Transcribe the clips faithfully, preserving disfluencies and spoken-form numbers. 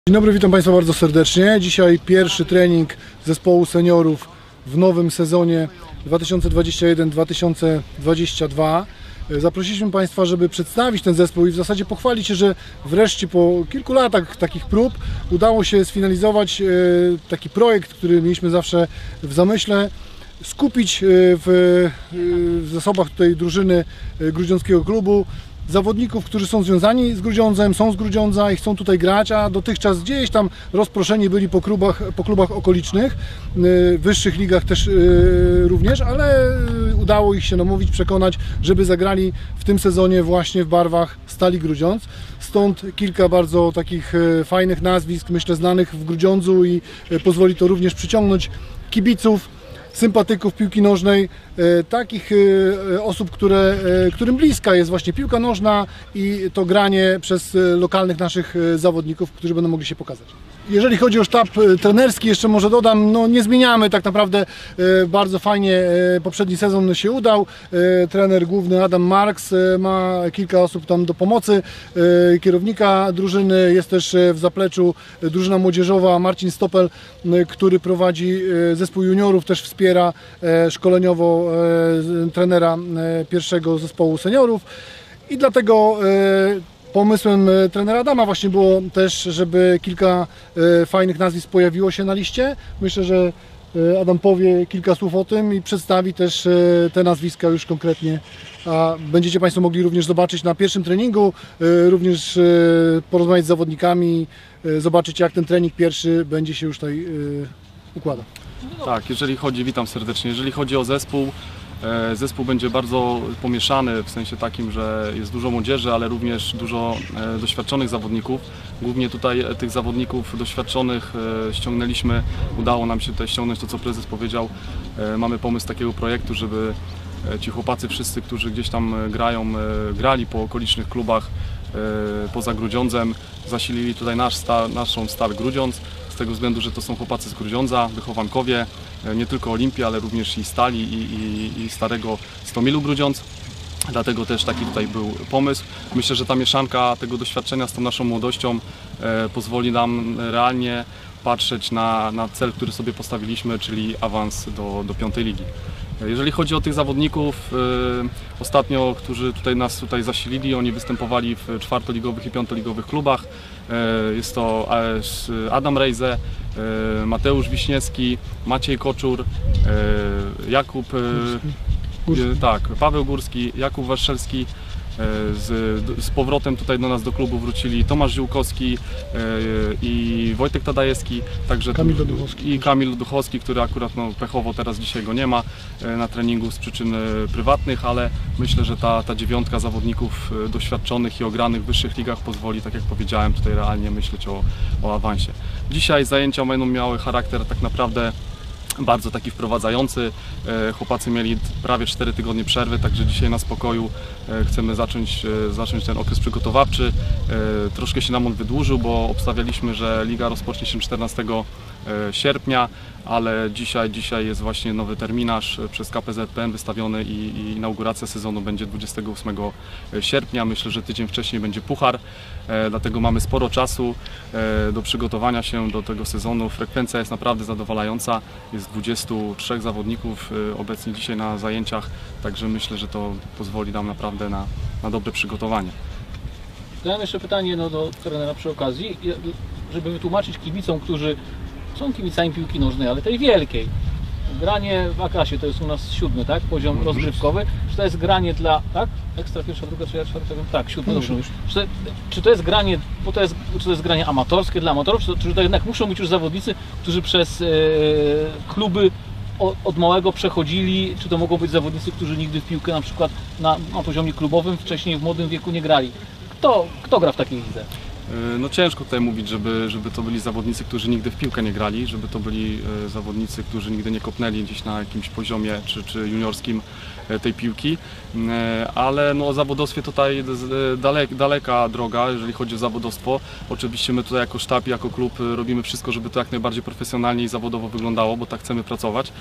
Dzień dobry, witam Państwa bardzo serdecznie. Dzisiaj pierwszy trening zespołu seniorów w nowym sezonie dwa tysiące dwudziestym pierwszym dwa tysiące dwudziestym drugim. Zaprosiliśmy Państwa, żeby przedstawić ten zespół i w zasadzie pochwalić się, że wreszcie po kilku latach takich prób udało się sfinalizować taki projekt, który mieliśmy zawsze w zamyśle. Skupić w, w zasobach tutaj drużyny grudziąckiego klubu zawodników, którzy są związani z Grudziądzem, są z Grudziądza i chcą tutaj grać, a dotychczas gdzieś tam rozproszeni byli po klubach, po klubach okolicznych, w wyższych ligach też również, ale udało ich się namówić, przekonać, żeby zagrali w tym sezonie właśnie w barwach Stali Grudziądz. Stąd kilka bardzo takich fajnych nazwisk, myślę, znanych w Grudziądzu i pozwoli to również przyciągnąć kibiców, sympatyków piłki nożnej, e, takich e, osób, które, e, którym bliska jest właśnie piłka nożna i to granie przez e, lokalnych naszych e, zawodników, którzy będą mogli się pokazać. Jeżeli chodzi o sztab e, trenerski, jeszcze może dodam, no nie zmieniamy tak naprawdę, e, bardzo fajnie e, poprzedni sezon się udał. E, trener główny Adam Marks e, ma kilka osób tam do pomocy, e, kierownika drużyny, jest też e, w zapleczu e, drużyna młodzieżowa Marcin Stopel, e, który prowadzi e, zespół juniorów, też wspiera e, szkoleniowo e, trenera e, pierwszego zespołu seniorów i dlatego e, pomysłem trenera Adama właśnie było też, żeby kilka e, fajnych nazwisk pojawiło się na liście. Myślę, że e, Adam powie kilka słów o tym i przedstawi też e, te nazwiska już konkretnie, a będziecie Państwo mogli również zobaczyć na pierwszym treningu, e, również e, porozmawiać z zawodnikami, e, zobaczyć, jak ten trening pierwszy będzie się już tutaj e, układał. Tak, jeżeli chodzi, witam serdecznie, jeżeli chodzi o zespół, zespół będzie bardzo pomieszany w sensie takim, że jest dużo młodzieży, ale również dużo doświadczonych zawodników. Głównie tutaj tych zawodników doświadczonych ściągnęliśmy, udało nam się tutaj ściągnąć to, co prezes powiedział. Mamy pomysł takiego projektu, żeby ci chłopacy wszyscy, którzy gdzieś tam grają, grali po okolicznych klubach poza Grudziądzem, zasilili tutaj nasz sta, naszą Stal Grudziądz. Z tego względu, że to są chłopacy z Grudziądza, wychowankowie, nie tylko Olimpii, ale również i Stali i, i, i starego Stomilu Grudziądz. Dlatego też taki tutaj był pomysł. Myślę, że ta mieszanka tego doświadczenia z tą naszą młodością e, pozwoli nam realnie patrzeć na, na cel, który sobie postawiliśmy, czyli awans do, do piątej ligi. Jeżeli chodzi o tych zawodników, e, ostatnio, którzy tutaj nas tutaj zasilili, oni występowali w czwartoligowych i piątoligowych klubach. E, jest to Adam Rejze, e, Mateusz Wiśniewski, Maciej Koczur, e, Jakub, e, tak, Paweł Górski, Jakub Warszelski. Z, z powrotem tutaj do nas do klubu wrócili Tomasz Ziółkowski e, i Wojtek Tadajewski, także Kamil Duchowski. i Kamil Duchowski, który akurat no, pechowo teraz dzisiaj go nie ma e, na treningu z przyczyn e, prywatnych, ale myślę, że ta, ta dziewiątka zawodników e, doświadczonych i ogranych w wyższych ligach pozwoli, tak jak powiedziałem, tutaj realnie myśleć o, o awansie. Dzisiaj zajęcia będą miały charakter tak naprawdę bardzo taki wprowadzający. Chłopacy mieli prawie cztery tygodnie przerwy, także dzisiaj na spokoju chcemy zacząć, zacząć ten okres przygotowawczy. Troszkę się nam on wydłużył, bo obstawialiśmy, że liga rozpocznie się czternastego sierpnia, ale dzisiaj, dzisiaj jest właśnie nowy terminarz przez K P Z P N wystawiony i, i inauguracja sezonu będzie dwudziestego ósmego sierpnia. Myślę, że tydzień wcześniej będzie puchar, dlatego mamy sporo czasu do przygotowania się do tego sezonu. Frekwencja jest naprawdę zadowalająca. Jest dwudziestu trzech zawodników obecnie dzisiaj na zajęciach, także myślę, że to pozwoli nam naprawdę na, na dobre przygotowanie. Ja mam jeszcze pytanie no, do trenera przy okazji, żeby wytłumaczyć kibicom, którzy są kibicami piłki nożnej, ale tej wielkiej. Granie w A-klasie to jest u nas siódmy, tak? Poziom mm-hmm. rozgrywkowy. Czy to jest granie dla, tak? Ekstra, pierwsza, druga, trzecia, czwarta, tak, siódmy, dobrze mówisz. Czy to, czy to jest granie, bo to jest, czy to jest granie amatorskie dla amatorów, czy to, czy to jednak muszą być już zawodnicy, którzy przez e, kluby o, od małego przechodzili, czy to mogą być zawodnicy, którzy nigdy w piłkę na przykład na, na poziomie klubowym wcześniej w młodym wieku nie grali? Kto, kto gra w takiej lidze? No ciężko tutaj mówić, żeby, żeby to byli zawodnicy, którzy nigdy w piłkę nie grali, żeby to byli zawodnicy, którzy nigdy nie kopnęli gdzieś na jakimś poziomie czy, czy juniorskim tej piłki, ale no, o zawodowstwie tutaj dalek, daleka droga, jeżeli chodzi o zawodowstwo. Oczywiście my tutaj jako sztab, jako klub robimy wszystko, żeby to jak najbardziej profesjonalnie i zawodowo wyglądało, bo tak chcemy pracować,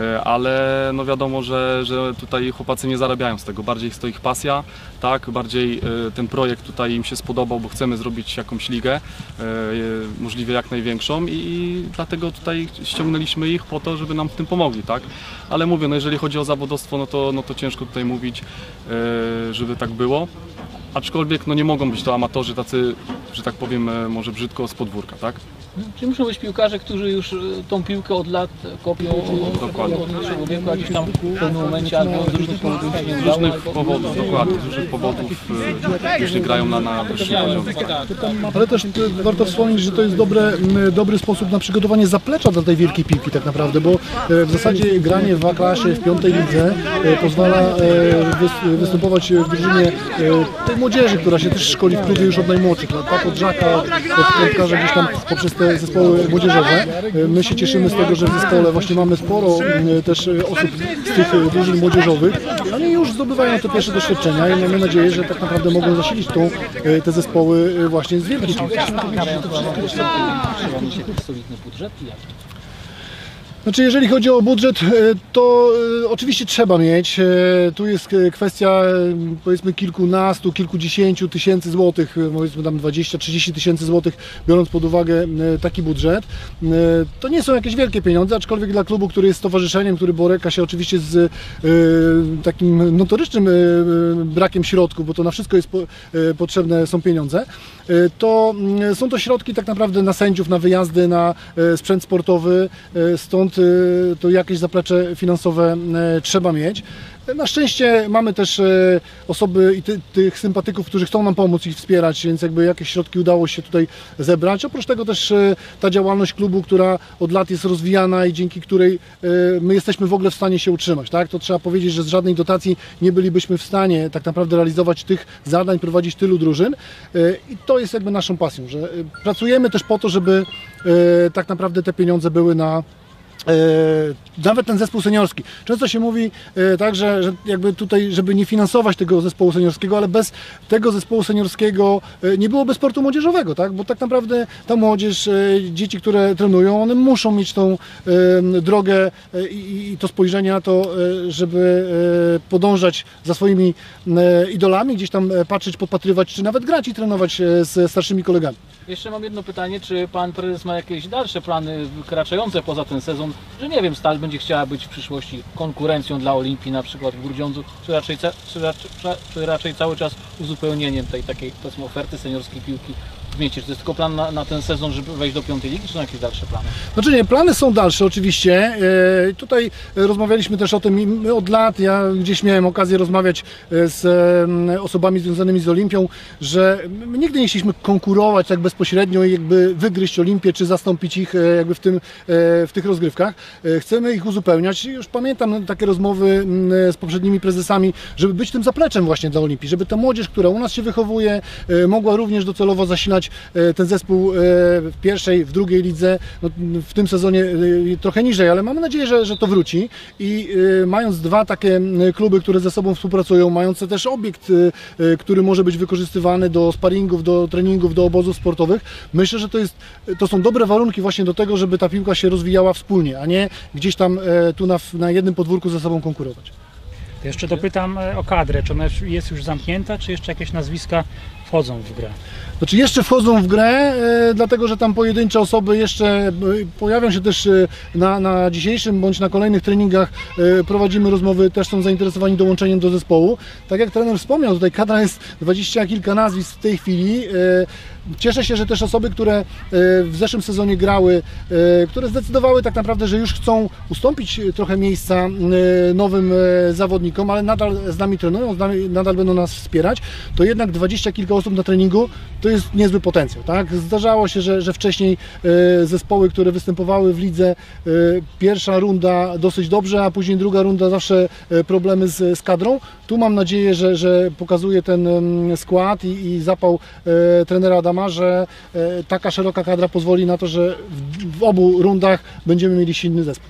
ale no wiadomo, że, że tutaj chłopacy nie zarabiają z tego, bardziej jest to ich pasja, tak, bardziej ten projekt tutaj im się spodobał, bo chcemy zrobić jakąś ligę, e, możliwie jak największą i, i dlatego tutaj ściągnęliśmy ich po to, żeby nam w tym pomogli, tak? Ale mówię, no jeżeli chodzi o zawodowstwo, no to, no to ciężko tutaj mówić, e, żeby tak było. Aczkolwiek no nie mogą być to amatorzy tacy, że tak powiem, e, może brzydko z podwórka, tak? Czyli muszą być piłkarze, którzy już tą piłkę od lat kopią Dokładnie. od niższego wieku, a gdzieś tam w pewnym momencie albo z różnych powodów się nie Z udało. różnych powodów, dokładnie, z różnych powodów e, już nie grają na, na wyższym poziomie. Ale też e, warto wspomnieć, że to jest dobre, m, dobry sposób na przygotowanie zaplecza dla tej wielkiej piłki tak naprawdę, bo e, w zasadzie granie w A-klasie, w piątej lidze e, pozwala e, wys- występować w drużynie e, tej młodzieży, która się też szkoli w klubie już od najmłodszych lat, tak? Od Żaka, od piątkarza gdzieś tam poprzez te zespoły młodzieżowe. E, My się cieszymy z tego, że w zespole właśnie mamy sporo e, też e, osób z tych e, drużyn młodzieżowych. Oni już zdobywają te pierwsze doświadczenia i mamy nadzieję, że tak naprawdę mogą zasilić tą, e, te zespoły e, właśnie z wielkiej piłki. Trzeba mieć jakiś solidny budżet i jak? Znaczy, jeżeli chodzi o budżet, e, to e, oczywiście trzeba mieć. E, Tu jest e, kwestia e, powiedzmy kilkunastu, kilkudziesięciu tysięcy złotych, e, powiedzmy tam dwadzieścia trzydzieści tysięcy złotych, biorąc pod uwagę e, taki budżet. E, To nie są jakieś wielkie pieniądze, aczkolwiek dla klubu, który jest stowarzyszeniem, który boryka się oczywiście z e, takim notorycznym e, brakiem środków, bo to na wszystko jest po, e, potrzebne są pieniądze, e, to mm, są to środki tak naprawdę na sędziów, na wyjazdy, na e, sprzęt sportowy, e, stąd to jakieś zaplecze finansowe trzeba mieć. Na szczęście mamy też osoby i ty, tych sympatyków, którzy chcą nam pomóc i wspierać, więc jakby jakieś środki udało się tutaj zebrać. Oprócz tego też ta działalność klubu, która od lat jest rozwijana i dzięki której my jesteśmy w ogóle w stanie się utrzymać. Tak? To trzeba powiedzieć, że z żadnej dotacji nie bylibyśmy w stanie tak naprawdę realizować tych zadań, prowadzić tylu drużyn i to jest jakby naszą pasją, że pracujemy też po to, żeby tak naprawdę te pieniądze były na nawet ten zespół seniorski. Często się mówi tak, że, że jakby tutaj, żeby nie finansować tego zespołu seniorskiego, ale bez tego zespołu seniorskiego nie byłoby sportu młodzieżowego, tak? Bo tak naprawdę ta młodzież, dzieci, które trenują, one muszą mieć tą drogę i, i to spojrzenie na to, żeby podążać za swoimi idolami, gdzieś tam patrzeć, podpatrywać, czy nawet grać i trenować z starszymi kolegami. Jeszcze mam jedno pytanie, czy pan prezes ma jakieś dalsze plany wykraczające poza ten sezon, że nie wiem, Stal będzie chciała być w przyszłości konkurencją dla Olimpii na przykład w Grudziądzu, czy raczej, czy raczej, czy raczej cały czas uzupełnieniem tej takiej, powiedzmy, oferty seniorskiej piłki w mieście? Czy to jest tylko plan na, na ten sezon, żeby wejść do piątej ligi, czy są jakieś dalsze plany? Znaczy nie, plany są dalsze oczywiście. E, tutaj rozmawialiśmy też o tym i my od lat, ja gdzieś miałem okazję rozmawiać z e, osobami związanymi z Olimpią, że my nigdy nie chcieliśmy konkurować tak bezpośrednio i jakby wygryźć Olimpię, czy zastąpić ich e, jakby w, tym, e, w tych rozgrywkach. E, chcemy ich uzupełniać. Już pamiętam takie rozmowy m, z poprzednimi prezesami, żeby być tym zapleczem właśnie dla Olimpii, żeby ta młodzież, która u nas się wychowuje, e, mogła również docelowo zasilać ten zespół w pierwszej, w drugiej lidze, no, w tym sezonie trochę niżej, ale mamy nadzieję, że, że to wróci i mając dwa takie kluby, które ze sobą współpracują, mając też obiekt, który może być wykorzystywany do sparingów, do treningów, do obozów sportowych, myślę, że to, jest, to są dobre warunki właśnie do tego, żeby ta piłka się rozwijała wspólnie, a nie gdzieś tam tu na, na jednym podwórku ze sobą konkurować. Jeszcze dopytam o kadrę, czy ona jest już zamknięta, czy jeszcze jakieś nazwiska wchodzą w grę? Znaczy jeszcze wchodzą w grę, e, dlatego że tam pojedyncze osoby jeszcze e, pojawią się też e, na, na dzisiejszym bądź na kolejnych treningach, e, prowadzimy rozmowy, też są zainteresowani dołączeniem do zespołu. Tak jak trener wspomniał, tutaj kadra jest dwadzieścia kilka nazwisk w tej chwili. E, Cieszę się, że też osoby, które e, w zeszłym sezonie grały, e, które zdecydowały tak naprawdę, że już chcą ustąpić trochę miejsca e, nowym e, zawodnikom, ale nadal z nami trenują, z nami, nadal będą nas wspierać, to jednak dwadzieścia kilka osób na treningu to jest niezły potencjał. Tak? Zdarzało się, że, że wcześniej e, zespoły, które występowały w lidze, e, pierwsza runda dosyć dobrze, a później druga runda zawsze e, problemy z, z kadrą. Tu mam nadzieję, że, że pokazuje ten e, skład i, i zapał e, trenera Adama, że e, taka szeroka kadra pozwoli na to, że w, w obu rundach będziemy mieli silny zespół.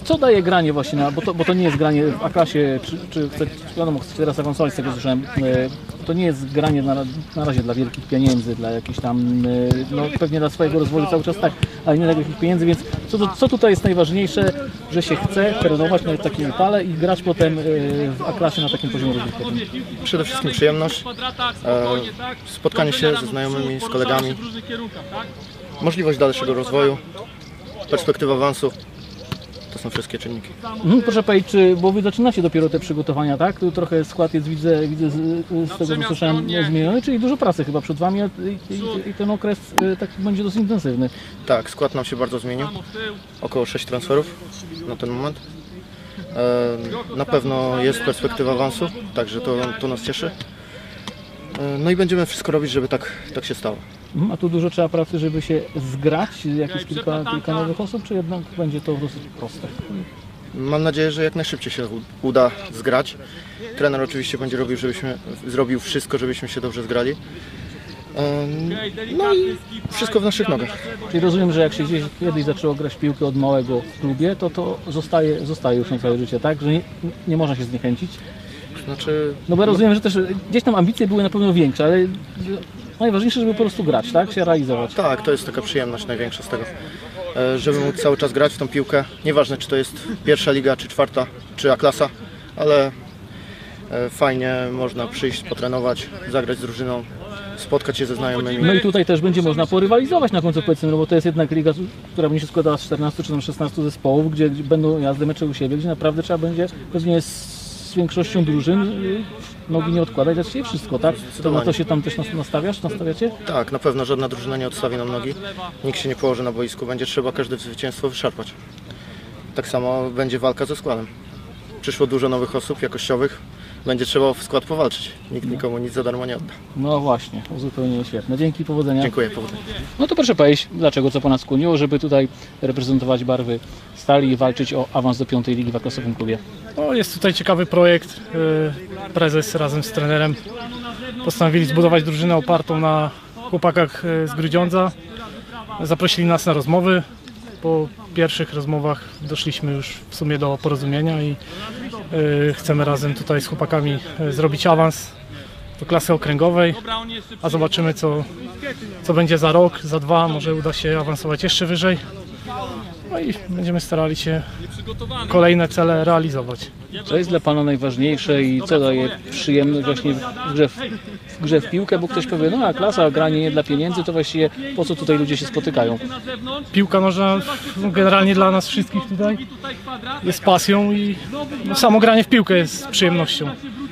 co daje granie właśnie, na, bo, to, bo to nie jest granie w A-klasie, czy, czy chce, wiadomo, chcecie teraz awansować, z tego słyszałem, e, to nie jest granie na, na razie dla wielkich pieniędzy, dla jakichś tam, e, no pewnie dla swojego rozwoju cały czas tak, ale nie dla wielkich pieniędzy, więc co, to, co tutaj jest najważniejsze, że się chce trenować na takim pale i grać potem e, w A-klasie na takim poziomie rozgrywkowym. Przede wszystkim przyjemność, e, spotkanie się ze znajomymi, z kolegami, możliwość dalszego rozwoju, perspektywa awansu. To są wszystkie czynniki. Mhm, proszę powiedzieć, czy, bo wy zaczynacie dopiero te przygotowania, tak? Tu trochę skład jest, widzę, widzę z, z tego, co słyszałem, zmieniony, czyli dużo pracy chyba przed wami a- i, i, i ten okres e, taki będzie dosyć intensywny. Tak, skład nam się bardzo zmienił. Około sześć transferów na ten moment. E, na pewno jest perspektywa awansu, także to, to nas cieszy. E, no i będziemy wszystko robić, żeby tak, tak się stało. Mhm, a tu dużo trzeba pracy, żeby się zgrać, jakieś kilka, kilka nowych osób, czy jednak będzie to dosyć proste? Mam nadzieję, że jak najszybciej się u- uda zgrać. Trener oczywiście będzie robił, żebyśmy zrobił wszystko, żebyśmy się dobrze zgrali. E, no i wszystko w naszych nogach. Czyli rozumiem, że jak się gdzieś kiedyś zaczęło grać w piłkę od małego w klubie, to to zostaje, zostaje już na całe życie, tak? Że nie, nie można się zniechęcić. Znaczy, No bo ja rozumiem, że też gdzieś tam ambicje były na pewno większe, ale najważniejsze, żeby po prostu grać, tak? Się realizować. tak, to jest taka przyjemność największa z tego, e, żeby móc cały czas grać w tą piłkę. Nieważne, czy to jest pierwsza liga, czy czwarta, czy A-klasa, ale e, fajnie można przyjść, potrenować, zagrać z drużyną, spotkać się ze znajomymi. No i tutaj też będzie można porywalizować na końcu, powiedzmy, no bo to jest jednak liga, która będzie się składała z czternastu czy tam szesnastu zespołów, gdzie gdzie będą jazdy, mecze u siebie, gdzie naprawdę trzeba będzie pewnie z większością drużyn y, nogi nie odkładać, dać się wszystko, tak? To na to się tam też nas- nastawiasz, nastawiacie? Tak, na pewno żadna drużyna nie odstawi nam nogi, nikt się nie położy na boisku, będzie trzeba każde zwycięstwo wyszarpać. Tak samo będzie walka ze składem. Przyszło dużo nowych osób jakościowych, będzie trzeba o skład powalczyć. Nikt nikomu nic za darmo nie odda. No właśnie, uzupełnienie świetne. Dzięki, powodzenia. Dziękuję, powodzenia. No to proszę powiedzieć, dlaczego, co Pana skłoniło, żeby tutaj reprezentować barwy Stali i walczyć o awans do piątej ligi w A-klasowym klubie? O, jest tutaj ciekawy projekt. Yy, Prezes razem z trenerem postanowili zbudować drużynę opartą na chłopakach yy, z Grudziądza. Zaprosili nas na rozmowy. Po pierwszych rozmowach doszliśmy już w sumie do porozumienia i yy, chcemy razem tutaj z chłopakami yy, zrobić awans do klasy okręgowej, a zobaczymy co, co będzie za rok, za dwa, może uda się awansować jeszcze wyżej. No i będziemy starali się kolejne cele realizować. Co jest dla Pana najważniejsze i co daje przyjemność właśnie w grze w, w, grze w piłkę? Bo ktoś powie, no a klasa, granie nie dla pieniędzy, to właściwie po co tutaj ludzie się spotykają? Piłka nożna generalnie dla nas wszystkich tutaj jest pasją i no, samo granie w piłkę jest przyjemnością.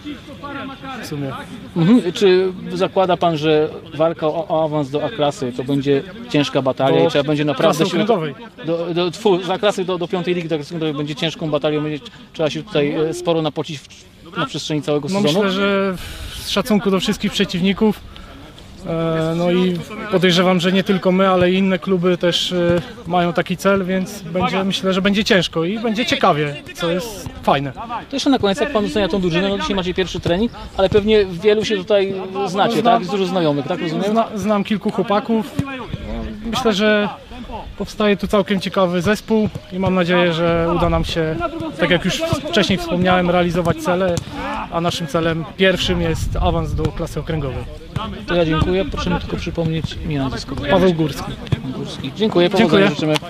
W sumie. Mhm. Czy zakłada Pan, że walka o, o awans do A-klasy to będzie ciężka batalia Do i trzeba będzie naprawdę klasy się... okręgowej. Do, do, tfu, za klasy do, do piątej ligi, tak okręgowej będzie ciężką batalią, będzie, trzeba się tutaj e, sporo napocić w, na przestrzeni całego No sezonu. myślę, że z szacunku do wszystkich przeciwników, e, no i podejrzewam, że nie tylko my, ale i inne kluby też e, mają taki cel, więc będzie, myślę, że będzie ciężko i będzie ciekawie, co jest fajne. To jeszcze na koniec, jak Pan ocenia tą drużynę, no dzisiaj macie pierwszy trening, ale pewnie wielu się tutaj znacie, tak? Jest dużo znajomych, tak rozumiem? Zna, znam kilku chłopaków. Myślę, że powstaje tu całkiem ciekawy zespół i mam nadzieję, że uda nam się, tak jak już wcześniej wspomniałem, realizować cele, a naszym celem pierwszym jest awans do klasy okręgowej. To ja dziękuję, proszę mi tylko przypomnieć imię, nazwisko. Paweł Górski. Górski. Dziękuję, powodzenia Dziękuję. życzymy.